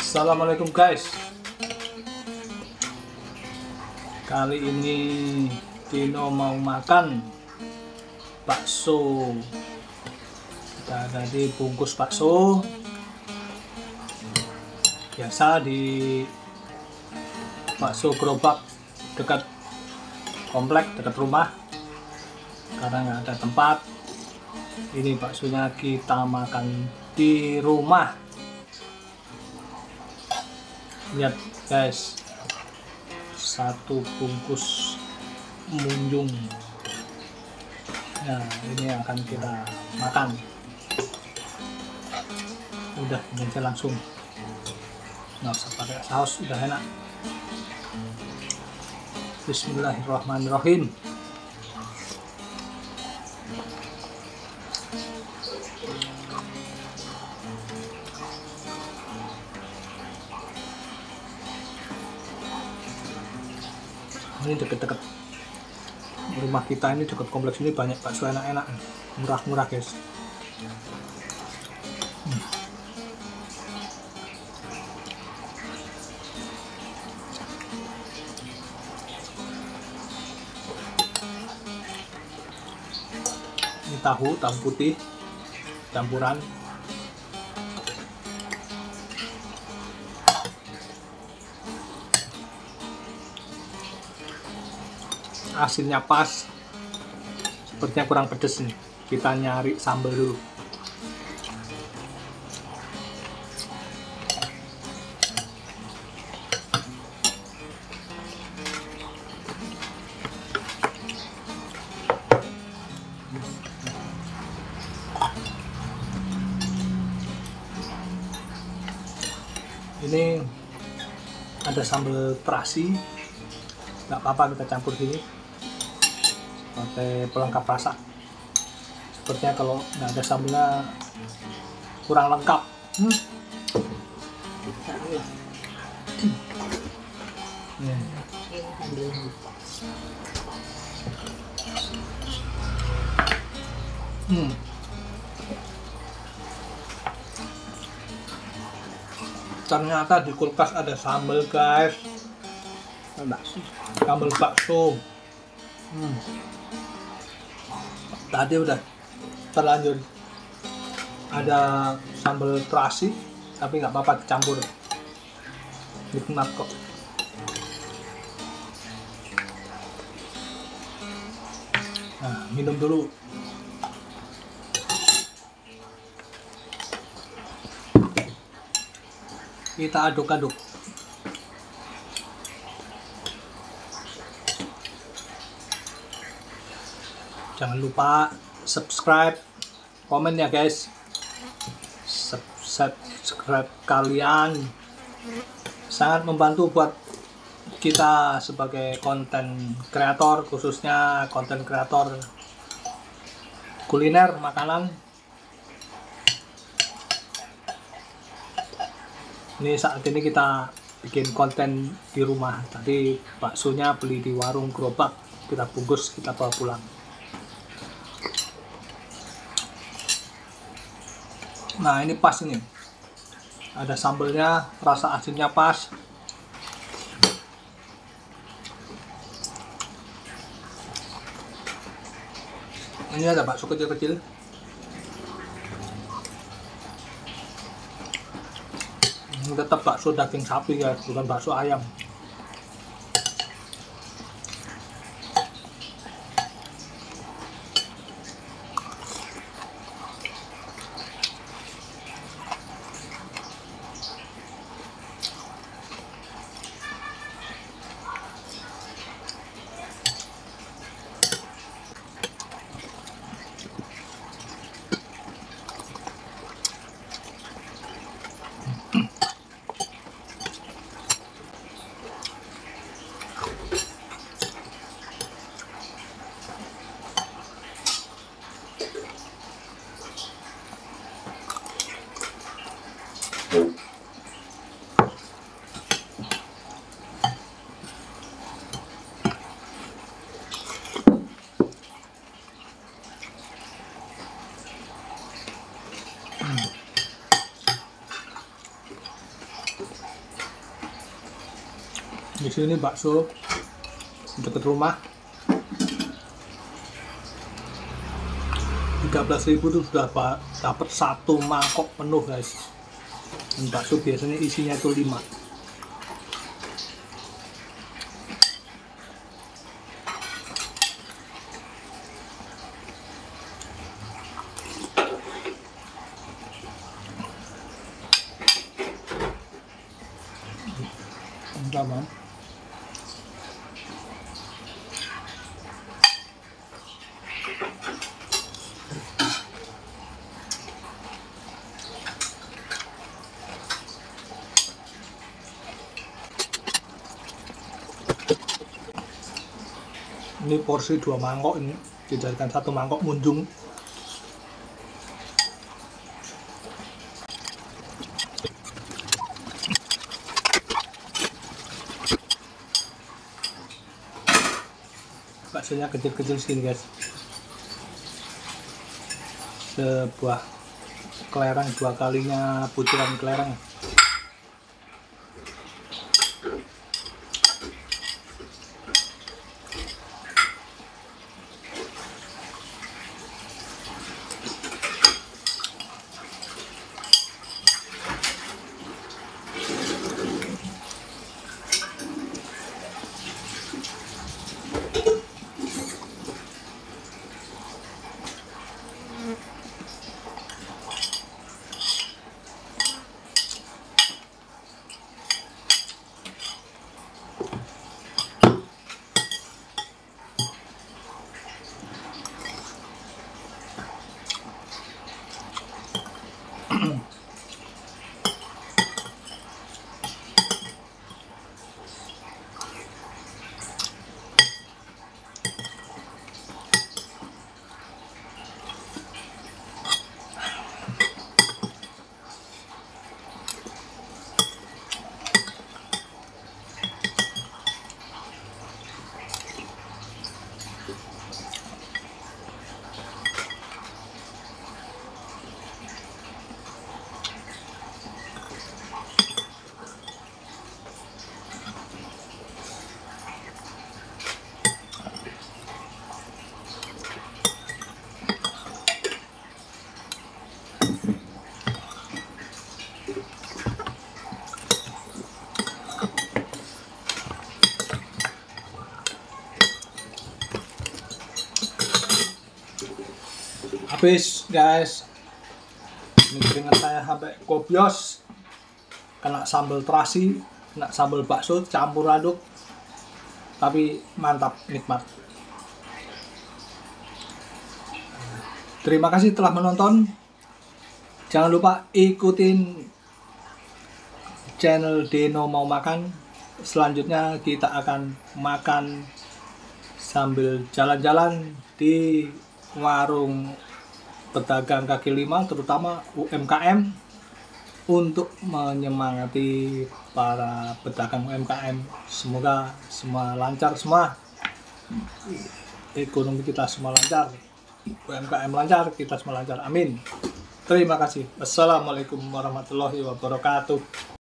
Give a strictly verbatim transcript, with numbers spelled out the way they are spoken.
Assalamualaikum guys. Kali ini Dino mau makan bakso. Kita tadi bungkus bakso biasa di bakso gerobak dekat komplek, dekat rumah, karena nggak ada tempat. Ini baksonya kita makan di rumah. Lihat guys, satu bungkus munjung. Nah, ini akan kita makan. Udah, ini aja langsung, nggak usah pakai saus, udah enak. Bismillahirrahmanirrahim. Ini deket-deket rumah kita, ini deket kompleks ini banyak bakso enak-enak, murah-murah guys. hmm. Ini tahu, tahu putih campuran. Asinnya pas, sepertinya kurang pedes nih. Kita nyari sambal dulu. Ini ada sambal terasi, nggak apa-apa kita campur sini pakai pelengkap rasa. Sepertinya kalau nggak ada sambalnya kurang lengkap. hmm. Hmm. Ternyata di kulkas ada sambal guys, sambal bakso. hmm. Tadi udah terlanjur ada sambal terasi, tapi nggak apa-apa dicampur, nikmat kok. Nah, minum dulu. Kita aduk-aduk. Jangan lupa subscribe, komen ya guys. Subscribe kalian sangat membantu buat kita sebagai konten kreator, khususnya konten kreator kuliner makanan. Ini saat ini kita bikin konten di rumah. Tadi baksonya beli di warung gerobak, kita bungkus, kita bawa pulang. Nah, ini pas ini. Ada sambalnya, rasa asinnya pas. Ini ada bakso kecil-kecil. Ini tetap bakso daging sapi ya, bukan bakso ayam. Di sini bakso dekat rumah tiga belas ribu tuh sudah dapat satu mangkok penuh guys. Dan bakso biasanya isinya itu lima. Teman. Ini porsi dua mangkok, ini dijadikan satu mangkok munjung. Baksonya kecil-kecil segini guys, sebuah kelereng dua kalinya butiran kelereng. Habis guys, ini keringat saya sampai kopios, kena sambal terasi, kena sambal bakso campur aduk, tapi mantap, nikmat. Terima kasih telah menonton. Jangan lupa ikutin channel Deno Mau Makan. Selanjutnya kita akan makan sambil jalan-jalan di warung pedagang kaki lima, terutama U M K M, untuk menyemangati para pedagang U M K M. Semoga semua lancar semua, ekonomi kita semua lancar, U M K M lancar, kita semua lancar, amin. Terima kasih. Wassalamualaikum warahmatullahi wabarakatuh.